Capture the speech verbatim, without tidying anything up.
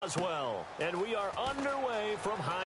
as well. And we are underway from high.